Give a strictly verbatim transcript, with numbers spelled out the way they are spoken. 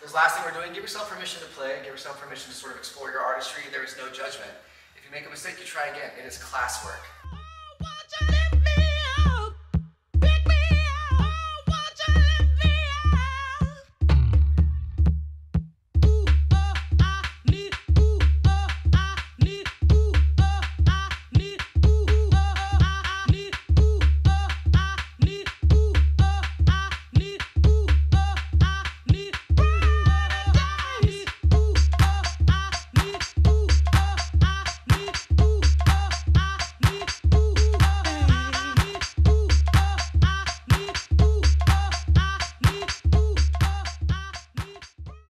This last thing we're doing, give yourself permission to play, give yourself permission to sort of explore your artistry. There is no judgment. If you make a mistake, you try again. It is classwork.